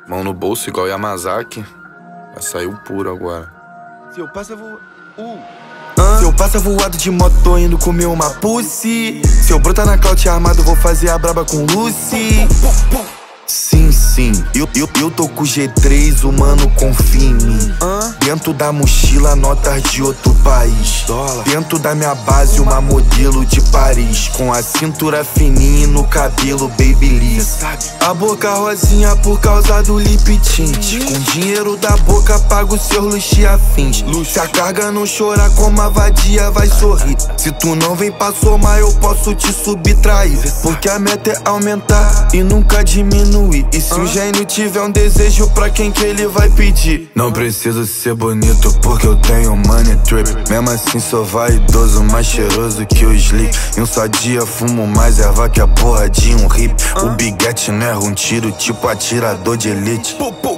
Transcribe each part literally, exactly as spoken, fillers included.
Mão no bolso igual Yamazaki. Vai sair o puro agora. Se eu passo, eu vou... Uh. Ah. Se eu passo voado de moto, tô indo comer uma pussy. Se eu brotar na clout armado, vou fazer a braba com Lucy. Sim, sim, eu, eu, eu tô com o G três, o mano confia em mim. ah. Dentro da mochila, notas de outro país. Dólar. Dentro da minha base, uma modelo de Paris. Com a cintura fininha e no cabelo babyliss. A boca rosinha por causa do lip tint. Com dinheiro da boca, pago seu luxo e afins. Se a carga não chorar como a vadia, vai sorrir. Se tu não vem pra somar, eu posso te subtrair. Porque a meta é aumentar e nunca diminuir. E se o gênio tiver um desejo, pra quem que ele vai pedir? Não preciso ser bonito porque eu tenho money trip. Mesmo assim sou vaidoso, mais cheiroso que o Slick. Em um só dia fumo mais erva que a porra de um hip. O biguete não erra um tiro, tipo atirador de elite.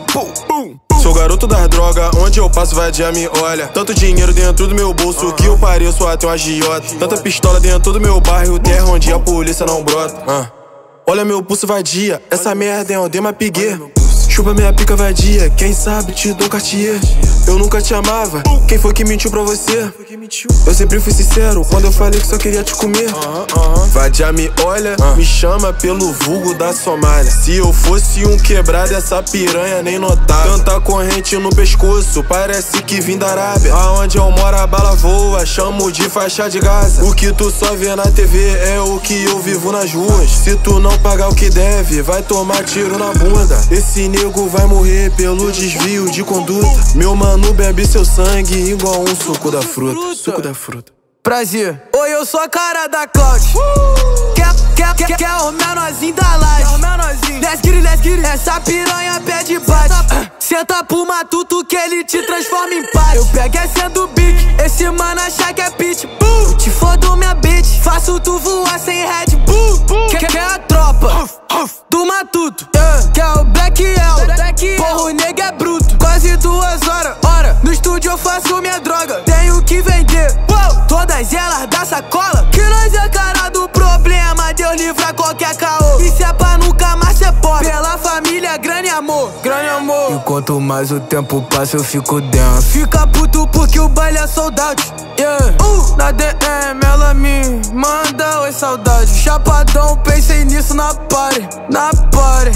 Sou garoto das drogas, onde eu passo vadia me olha. Tanto dinheiro dentro do meu bolso que eu pareço até um agiota. Tanta pistola dentro do meu bairro, terra onde a polícia não brota. uh. Olha meu pulso vadia, essa merda é um Dema Piguet. Chupa minha pica vadia, quem sabe te dou Cartier. Eu nunca te amava, quem foi que mentiu pra você? Eu sempre fui sincero, quando eu falei que só queria te comer. Vadia me olha, me chama pelo vulgo da Somália. Se eu fosse um quebrado, essa piranha nem notava. Tanta corrente no pescoço, parece que vim da Arábia. Aonde eu moro a bala voa, chamo de faixa de Gaza. O que tu só vê na T V é o que eu vivo nas ruas. Se tu não pagar o que deve, vai tomar tiro na bunda. Esse nego vai morrer pelo desvio de conduta. Meu mano bebe seu sangue igual um suco da fruta. Suco da fruta. Prazer. Oi, eu sou a cara da Clout. Uh! Quer, quer, quer, quer o menorzinho da laje. Let's get it, let's get it. Essa piranha pede bate. Uh, senta pro matuto que ele te transforma em paz. Eu pego é sendo big, esse mano acha que é pitch. Eu te fodo minha bitch, faço tu voar sem Red Bull. Quer, quer a tropa do matuto, uh, quer o Black L. Porra, o nega é bruto. Quase duas horas, hora. No estúdio eu faço minha droga, tenho que vender. Uou! Todas elas da sacola, que nós é cara do problema. Deus livra qualquer caô. E se é pra nunca mais ser pobre, pela família, grana e amor. Grana e amor. E quanto mais o tempo passa eu fico dentro. Fica puto porque o baile é sold out. Yeah. Uh, na D M ela me manda oi saudade. Chapadão, pensei nisso na party. Na party.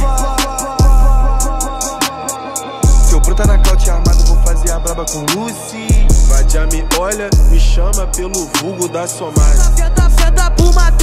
Se eu brotar na clout armado, vou fazer a braba com Lucy. Vadia me olha, me chama pelo vulgo da Somália. Senta, senta pro matar.